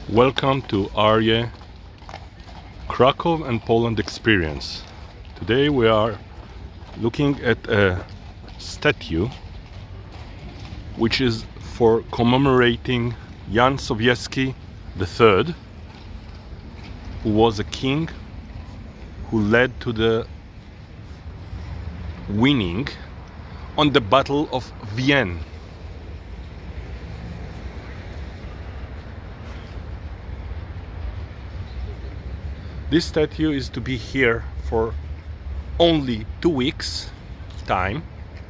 Welcome to Arje Kraków and Poland experience. Today we are looking at a statue which is for commemorating Jan Sobieski III, who was a king who led to the winning on the Battle of Vienna. This statue is to be here for only 2 weeks time.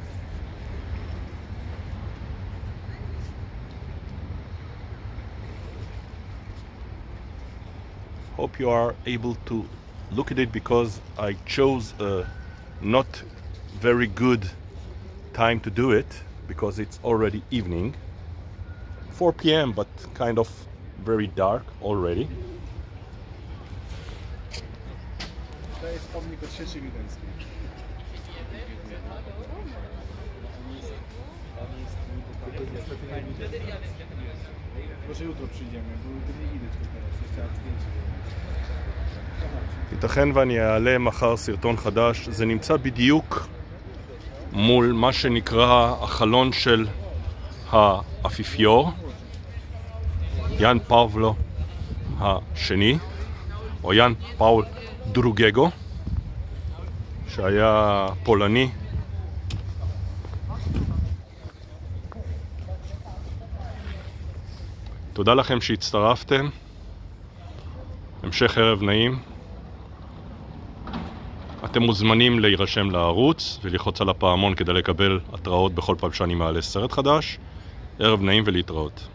Hope you are able to look at it, because I chose a not very good time to do it, because it's already evening, 4 p.m. but kind of very dark already. To jest pomnik od sieczy wileńskiej. Niestety nie widać. Może jutro przyjdziemy, bo nie widać go teraz. Jeszcze zdjęcie. ייתכן ואני אעלה מחר סרטון חדש. זה נמצא בדיוק מול מה שנקרא החלון של האפיפיור, יאן פאולו השני, או יאן פאול דרוגגו, שהיה פולני. תודה לכם שהצטרפתם. המשך ערב נעים. אתם מוזמנים להירשם לערוץ וללחוץ על הפעמון כדי לקבל התראות בכל פעם שאני מעלה סרט חדש. ערב נעים ולהתראות.